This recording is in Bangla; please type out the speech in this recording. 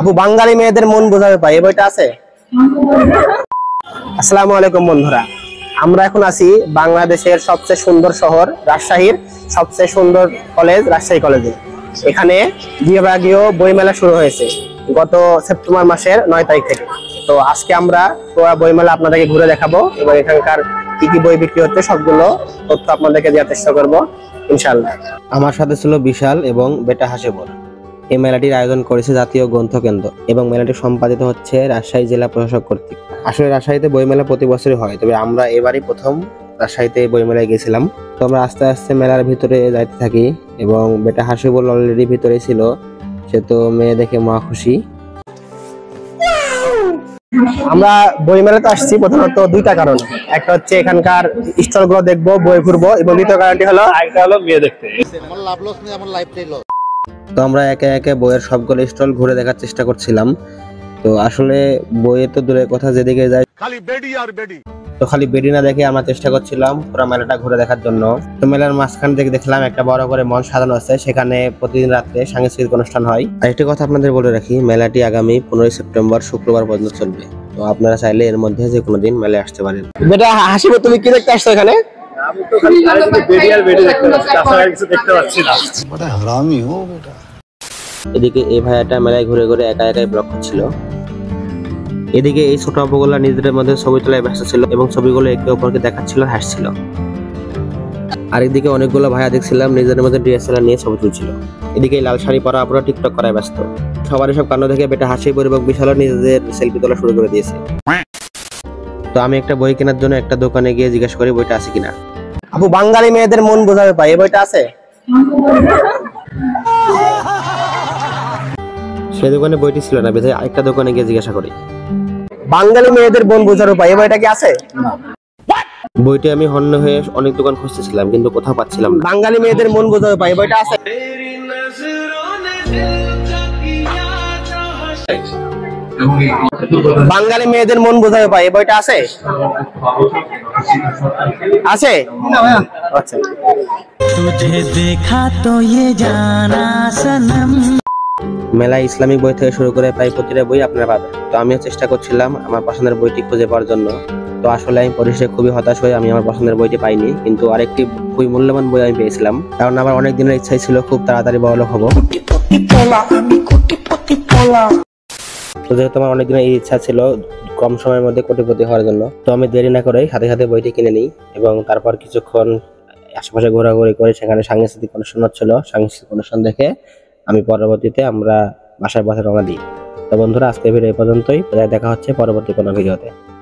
আপু বাঙালি মেয়েদের মন বোঝাবে পাই এই বইটা আছে? আসসালামু আলাইকুম বন্ধুরা, আমরা এখন আছি বাংলাদেশের সবচেয়ে সুন্দর শহর রাজশাহীর সবচেয়ে সুন্দর কলেজ রাজশাহী কলেজে। এখানে বিভাগীয় বইমেলা শুরু হয়েছে গত সেপ্টেম্বর মাসের 9 তারিখ থেকে। তো আজকে আমরা পুরো বইমেলা আপনাদেরকে ঘুরে দেখাবো এবং এখানকার কি কি বই বিক্রি হচ্ছে সবগুলো তথ্য আপনাদেরকে দেওয়ার চেষ্টা করবো ইনশাআল্লাহ। আমার সাথে ছিল বিশাল এবং বেটা হাসিবুর। এই মেলাটির আয়োজন করেছে জাতীয় গ্রন্থ কেন্দ্র এবং মেলাটি সম্পাদিত হচ্ছে রাজশাহী জেলা প্রশাসক কর্তৃক। আসলে রাজশাহীতে বইমেলা প্রতি বছরই হয়, তবে আমরা এবারই প্রথম রাজশাহীতে বইমেলায় গেছিলাম। তো আমরা আস্তে আস্তে মেলার ভিতরে যাইতে থাকি এবং বেটা হাসিবুর অলরেডি ভিতরে ছিল, সে তো মেয়ে দেখে মা খুশি। আমরা বইমেলাতে আসছি প্রধানত দুইটা কারণ, একটা হচ্ছে এখানকার স্টল গুলো দেখবো, বই ঘুরবো, এবং দ্বিতীয় কারণটি হলো মেয়ে দেখতে। তো আমরা একে একে বইয়ের সবগুলো স্টল ঘুরে দেখার চেষ্টা করছিলাম। তো আসলে বইয়ে তো দূরের কথা, যেদিকে যাই খালি বেডি আর বেডি, তো খালি বেডি না দেখে আমরা চেষ্টা করছিলাম পুরো মেলাটা ঘুরে দেখার জন্য। তো মেলার মাঝখান থেকে দেখলাম একটা বড় করে মঞ্চ সাজানো আছে, সেখানে প্রতিদিন রাত্রে সাংস্কৃতিক অনুষ্ঠান হয়। আর একটি কথা আপনাদের বলে রাখি, মেলাটি আগামী 15 সেপ্টেম্বর শুক্রবার পর্যন্ত চলবে। তো আপনারা চাইলে এর মধ্যে যে কোনো দিন মেলায় আসতে পারেন। বেটা হাসিবুর, তুমি কি দেখতে আসছো এখানে? আমি তো খালি বেডি আর বেডি দেখতে পাচ্ছি, তাছাড়া কিছু দেখতে পাচ্ছি না। বড় হারামি হো বেটা। এদিকে এই ভাইয়াটা মেলায় ঘুরে ঘুরে একা একাই ব্লগ করছিল। এদিকে এই ছোট আপুগুলা নিজেদের মধ্যে ছবি তোলায় ব্যস্ত ছিল এবং ছবিগুলো একে অপরকে দেখাচ্ছিল, হাসছিল। আরেকদিকে অনেকগুলো ভাইয়া দেখছিলাম নিজেদের মধ্যে ডিএসএলআর নিয়ে ছবি তুলছিল। এদিকে লাল শাড়ি পরা আপুরা টিকটক করায় ব্যস্ত। সবার এসব কাণ্ড দেখে বেটা হাসিবুর এবং বিশালও নিজেদের সেলফি তোলা শুরু করে দিয়েছে। তো আমি একটা বই কেনার জন্য একটা দোকানে গিয়ে জিজ্ঞাসা করি বইটা আছে কিনা। আপু বাঙালি মেয়েদের মন বোঝাবে পাই এই বইটা আছে? সে দোকানে বইটি ছিল না, বেশি আরেকটা দোকানে গিয়ে জিজ্ঞাসা করি বাঙালি মেয়েদের মন বোঝাবে পাই এই বইটা কি আছে? বইটি আমি হন্য হয়ে অনেক দোকান খুঁজতেছিলাম কিন্তু কোথাও পাচ্ছিলাম না। বাঙালি মেয়েদের মন বোঝাবে পাই এই বইটা আছে? বাঙালি মেয়েদের মন বোঝাবে পাই এই বইটা আছে? আছে? আচ্ছা। তুঝে দেখা তো ये जाना सनम। মেলায় ইসলামিক বই থেকে শুরু করে প্রায় প্রতিটা বই আপনারা পাবেন। তো আমিও চেষ্টা করছিলাম আমার পছন্দের বইটি খুঁজে পাওয়ার জন্য। তো আসলে আমি পরিশেষে খুবই হতাশ হয়ে আমি আমার পছন্দের বইটি পাইনি, কিন্তু আরেকটি খুবই মূল্যবান বই আমি পেয়েছিলাম। কারণ আমার অনেক দিনের ইচ্ছাই ছিল খুব তাড়াতাড়ি বড়লোক হব। তো যেহেতু আমার অনেক দিনের ইচ্ছা ছিল কম সময়ের মধ্যে কোটিপতি হওয়ার জন্য, তো আমি দেরি না করে সাথে সাথে বইটি কিনে নিই এবং তারপর কিছুক্ষণ আশেপাশে ঘোরাঘুরি করে সেখানে সাংস্কৃতিক অনুষ্ঠান হচ্ছিল। সাংস্কৃতিক অনুষ্ঠান দেখে আমি পরবর্তীতে আমরা বাসার পথে রওনা দিই। তো বন্ধুরা, আজকে ভিডিও এই পর্যন্তই। দেখা হচ্ছে পরবর্তী কোনো ভিডিওতে।